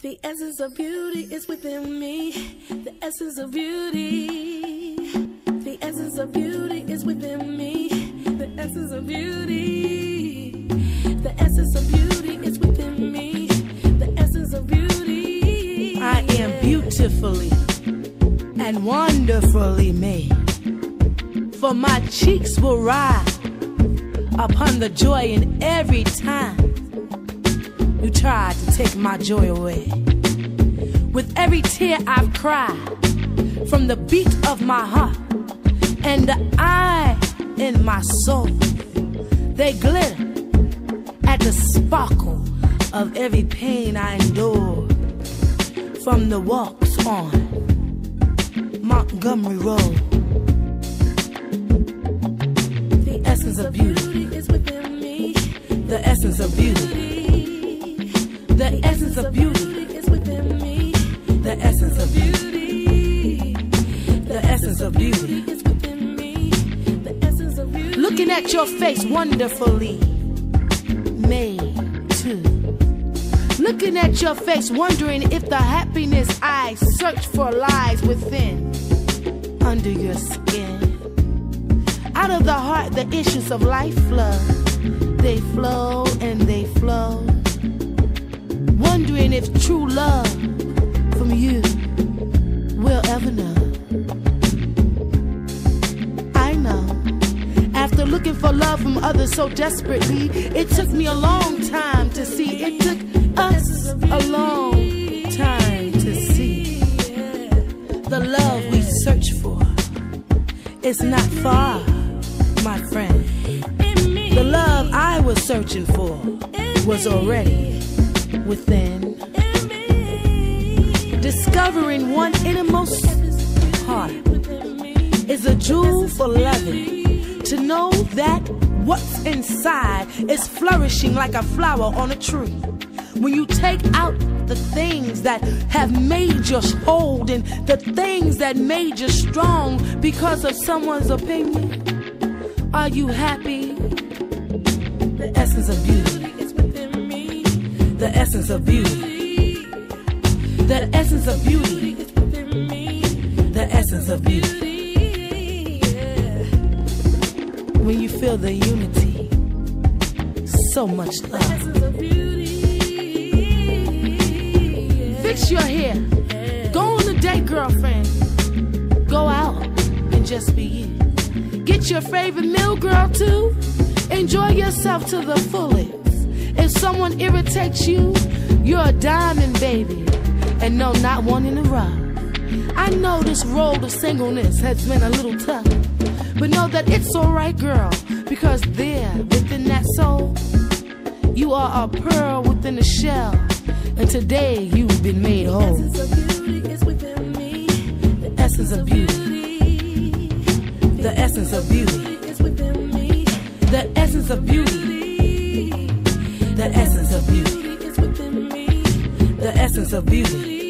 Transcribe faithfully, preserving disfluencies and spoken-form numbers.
The essence of beauty is within me. The essence of beauty. The essence of beauty is within me. The essence of beauty. The essence of beauty is within me. The essence of beauty. I am beautifully and wonderfully made. For my cheeks will rise upon the joy in every time you tried to take my joy away. With every tear I've cried, from the beat of my heart and the eye in my soul, they glitter at the sparkle of every pain I endured from the walks on Montgomery Road. The essence of beauty is within me. The essence of beauty. The essence of beauty is within me. The essence of beauty. The essence of beauty is within me. The essence of beauty. Looking at your face, wonderfully made too. Looking at your face, wondering if the happiness I search for lies within, under your skin. Out of the heart, the issues of life flow. They flow and they flow. Wondering if true love from you will ever know. I know. After looking for love from others so desperately, it took me a long time to see. It took us a long time to see. The love we search for is not far, my friend. The love I was searching for was already within. Discovering one innermost heart is a jewel for loving. To know that what's inside is flourishing like a flower on a tree. When you take out the things that have made you whole and the things that made you strong because of someone's opinion, are you happy? The essence of beauty is within me. The essence of beauty. The essence of beauty is within me. The essence of beauty. When you feel the unity, so much love. The essence of beauty. Fix your hair. Go on a date, girlfriend. Go out and just be you. Get your favorite meal, girl, too. Enjoy yourself to the fullest. If someone irritates you, you're a diamond, baby. And no, not one in a row. I know this road of singleness has been a little tough, but know that it's alright, girl, because there, within that soul, you are a pearl within a shell, and today you've been made whole. The essence of beauty is within me. The essence of beauty. The essence of beauty is within me. The essence of beauty. The essence of beauty is within me. The essence of beauty.